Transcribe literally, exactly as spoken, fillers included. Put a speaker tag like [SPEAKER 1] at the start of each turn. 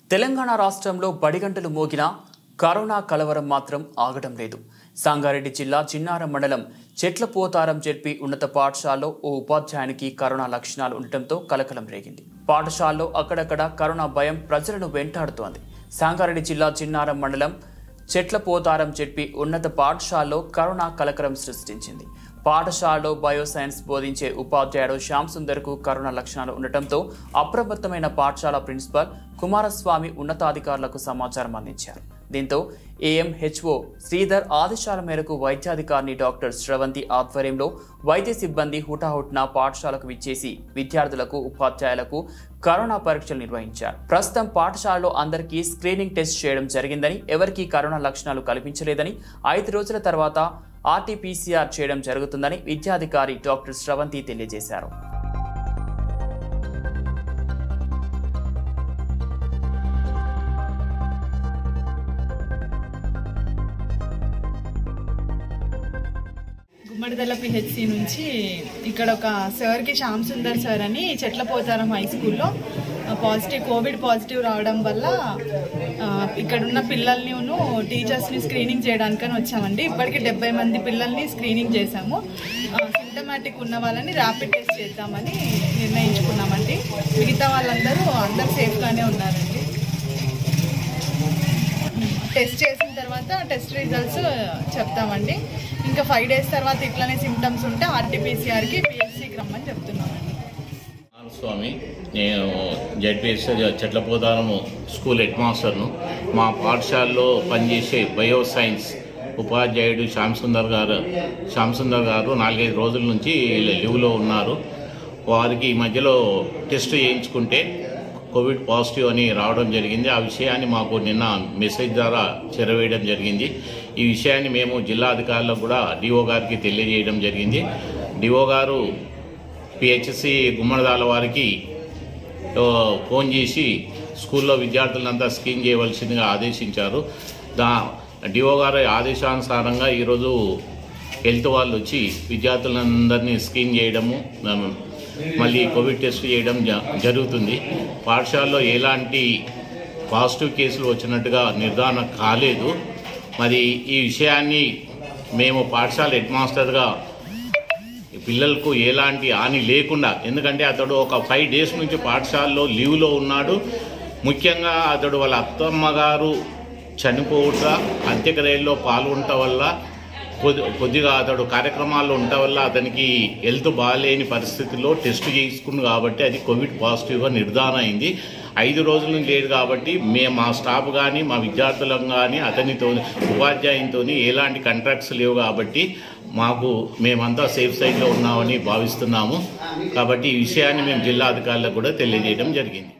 [SPEAKER 1] తెలంగాణ రాష్ట్రంలో బడిగంటలు మోగిన కరోనా కలవరం మాత్రం ఆగడం లేదు. సంగారెడ్డి జిల్లా చిన్నారం మండలం చెట్లపోతారం జెడ్పీ ఉన్నత పాఠశాలలో ఓ ఉపాధ్యాయునికి కరోనా లక్షణాలు ఉండటంతో కలకలం రేగింది. పాఠశాలలో అక్కడక్కడ కరోనా భయం ప్రజలను వెంటాడుతోంది. సంగారెడ్డి జిల్లా చిన్నారం మండలం చెట్లపోతారం జెడ్పీ ఉన్నత పాఠశాలలో కరోనా కలకలం సృష్టించింది. పాఠశాలలో బయోసైన్స్ బోధించే ఉపాధ్యాయుడు శ్యామ్ సుందర్కు కరోనా లక్షణాలు ఉండటంతో అప్రమత్తమైన పాఠశాల ప్రిన్సిపల్ కుమారస్వామి ఉన్నతాధికారులకు సమాచారం అందించారు. దీంతో ఏఎంహెచ్ఓ శ్రీధర్ ఆదేశాల మేరకు వైద్యాధికారిని డాక్టర్ శ్రవంతి ఆధ్వర్యంలో వైద్య సిబ్బంది హుటాహుటిన పాఠశాలకు విచ్చేసి విద్యార్థులకు ఉపాధ్యాయులకు కరోనా పరీక్షలు నిర్వహించారు. ప్రస్తుతం పాఠశాలలో అందరికీ స్క్రీనింగ్ టెస్ట్ చేయడం జరిగిందని, ఎవరికీ కరోనా లక్షణాలు కనిపించలేదని, ఐదు రోజుల తర్వాత ఆర్టీపీసీఆర్ చేయడం జరుగుతుందని విద్యాధికారి డాక్టర్ శ్రవంతి తెలియజేశారు.
[SPEAKER 2] గుమ్మడిదల పిహెచ్సి నుంచి ఇక్కడ ఒక సార్కి శ్యామ్ సుందర్ సార్ అని చెట్లపోతారం హై స్కూల్లో పాజిటివ్ కోవిడ్ పాజిటివ్ రావడం వల్ల ఇక్కడున్న పిల్లల్ని టీచర్స్ని స్క్రీనింగ్ చేయడానికని వచ్చామండి. ఇప్పటికి డెబ్బై మంది పిల్లల్ని స్క్రీనింగ్ చేశాము. సింటమాటిక్ ఉన్న వాళ్ళని ర్యాపిడ్ టెస్ట్ చేద్దామని నిర్ణయించుకున్నామండి. మిగతా వాళ్ళందరూ అందరూ సేఫ్గానే ఉన్నారండి. టెస్ట్ చేసిన తర్వాత టెస్ట్ రిజల్ట్స్ చెప్తామండి. ఇంకా ఫైవ్ డేస్ తర్వాత ఇట్లానే సిమ్టమ్స్ ఉంటే ఆర్టీపీసీఆర్కి పిహెచ్సికి రమ్మని చెప్తున్నామండి.
[SPEAKER 3] స్వామి, నేను జెడ్పీఎస్ చెట్లపోతారము స్కూల్ హెడ్ మాస్టర్ను. మా పాఠశాలలో పనిచేసే బయోసైన్స్ ఉపాధ్యాయుడు శ్యామ్ సుందర్ గారు శ్యామ్ సుందర్ గారు నాలుగైదు రోజుల నుంచి లీవ్లో ఉన్నారు. వారికి ఈ మధ్యలో టెస్ట్ చేయించుకుంటే కోవిడ్ పాజిటివ్ అని రావడం జరిగింది. ఆ విషయాన్ని మాకు నిన్న మెసేజ్ ద్వారా చేరవేయడం జరిగింది. ఈ విషయాన్ని మేము జిల్లా అధికారులకు కూడా డిఓ గారికి తెలియజేయడం జరిగింది. డిఓ గారు పిహెచ్సి గుమ్మడిదాల వారికి ఫోన్ చేసి స్కూల్లో విద్యార్థులంతా స్క్రీన్ చేయవలసిందిగా ఆదేశించారు. దా డిఓ గారి ఆదేశానుసారంగా ఈరోజు హెల్త్ వాళ్ళు వచ్చి విద్యార్థులందరినీ స్క్రీన్ చేయడము, మళ్ళీ కోవిడ్ టెస్ట్ చేయడం జరుగుతుంది. పాఠశాలలో ఎలాంటి పాజిటివ్ కేసులు వచ్చినట్టుగా నిర్ధారణ కాలేదు. మరి ఈ విషయాన్ని మేము పాఠశాల హెడ్ మాస్టర్గా పిల్లలకు ఎలాంటి హాని లేకుండా, ఎందుకంటే అతడు ఒక ఫైవ్ డేస్ నుంచి పాఠశాలలో లీవ్లో ఉన్నాడు. ముఖ్యంగా అతడు వాళ్ళ అత్తమ్మ గారు చనిపోవుట, అంత్యక్రియల్లో పాల్గొనటం వల్ల కొద్ది కొద్దిగా అతడు కార్యక్రమాల్లో ఉండటం వల్ల అతనికి హెల్త్ బాగాలేని పరిస్థితుల్లో టెస్ట్ చేసుకుంది కాబట్టి అది కోవిడ్ పాజిటివ్గా నిర్ధారణ అయింది. ఐదు రోజుల నుంచి లేదు కాబట్టి మేము మా స్టాఫ్ కానీ మా విద్యార్థులకు కానీ అతనితో ఉపాధ్యాయునితో ఎలాంటి కాంట్రాక్ట్స్ లేవు కాబట్టి మాకు మేమంతా సేఫ్ సైడ్లో ఉన్నామని భావిస్తున్నాము. కాబట్టి ఈ విషయాన్ని మేము జిల్లా అధికారులకు కూడా తెలియజేయడం జరిగింది.